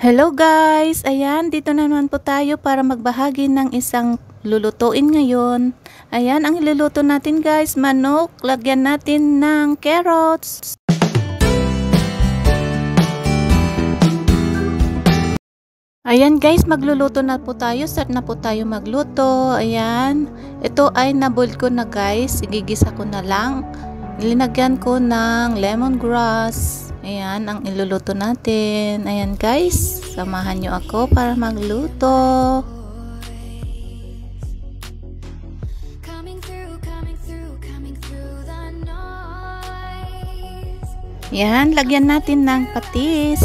Hello guys! Ayan, dito na naman po tayo para magbahagi ng isang lulutuin ngayon. Ayan, ang iluluto natin guys, manok. Lagyan natin ng carrots. Ayan guys, magluluto na po tayo. Start na po tayo magluto. Ayan, ito ay naboil ko na guys. Igigisa ko na lang. Linagyan ko ng lemongrass. Ayan, ang iluluto natin. Ayan guys, samahan nyo ako para magluto. Ayan, lagyan natin ng patis.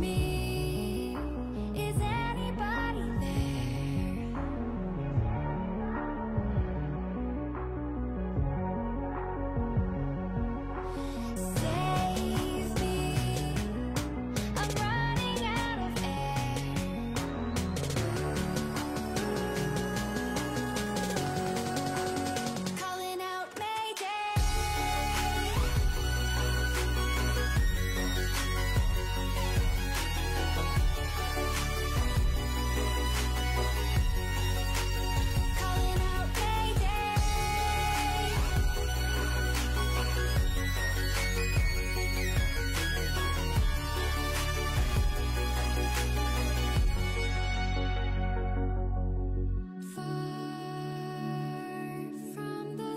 me. Is anybody there? Save me, I'm running out of air. Calling out Mayday. Calling out Mayday. Far from the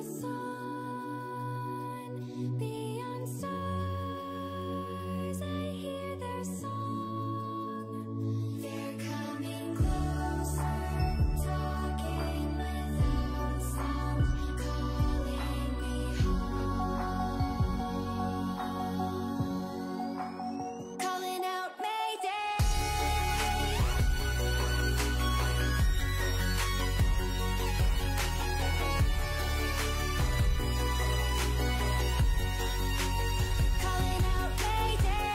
sun, beyond stars, I hear their song. They're coming closer, talking without sound, calling me home. Calling out Mayday. Calling out Mayday.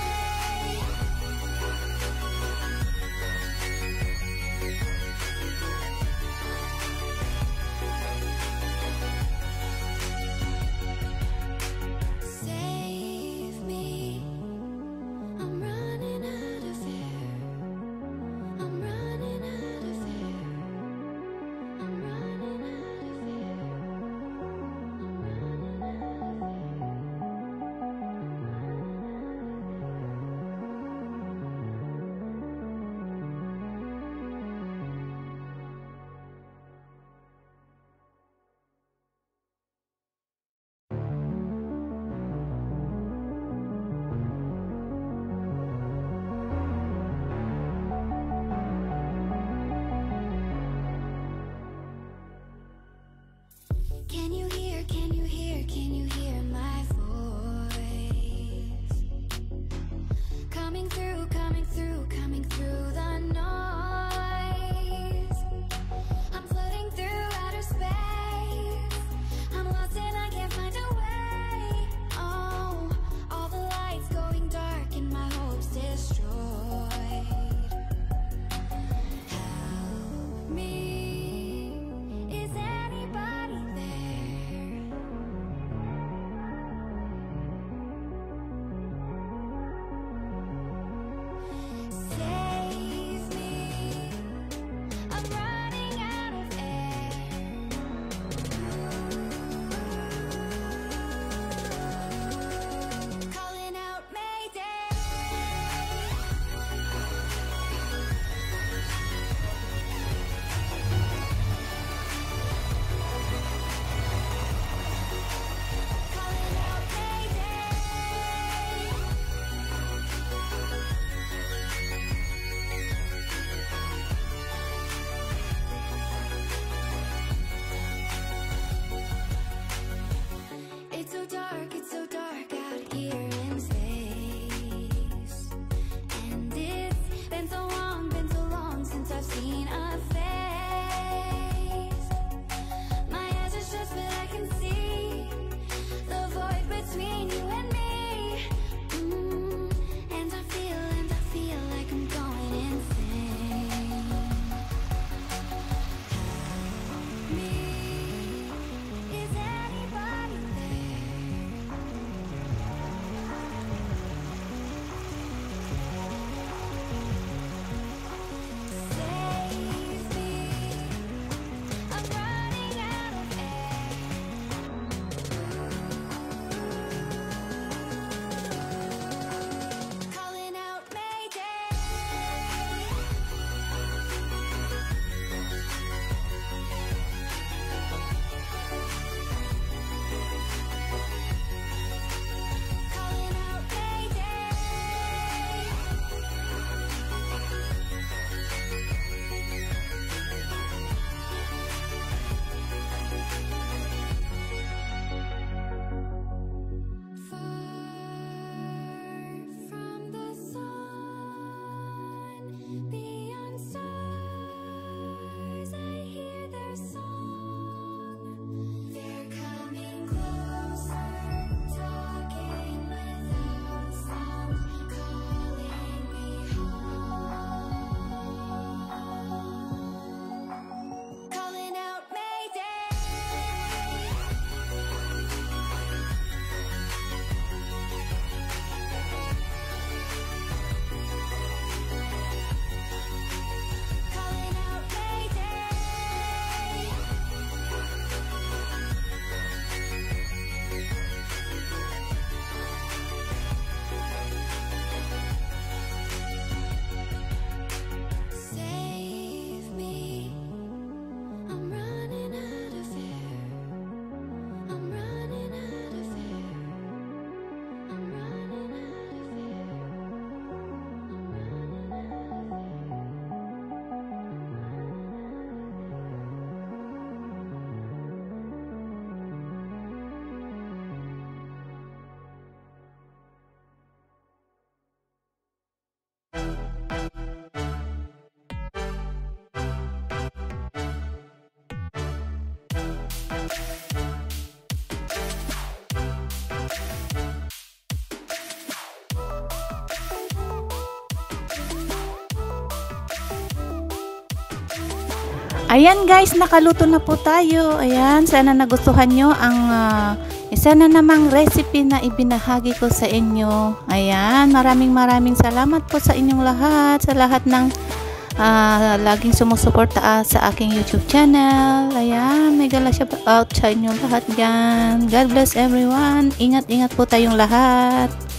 Save me, I'm running out of air. I'm running out of air. I'm running out of air. I'm running out of Can you hear, can you hear, can you hear my voice? Coming through, coming through, coming through the noise. I'm floating through outer space. I'm lost and I can't find a way. Oh, all the lights going dark and my hopes destroyed. Help me, is anybody there? Ayan guys, nakaluto na po tayo. Ayan, sana nagustuhan nyo ang isa na namang recipe na ibinahagi ko sa inyo. Ayan, maraming salamat po sa inyong lahat, sa lahat ng laging sumusuporta sa aking YouTube channel. Ayan, may gala shout out sa inyong lahat dyan. God bless everyone. Ingat po tayong lahat.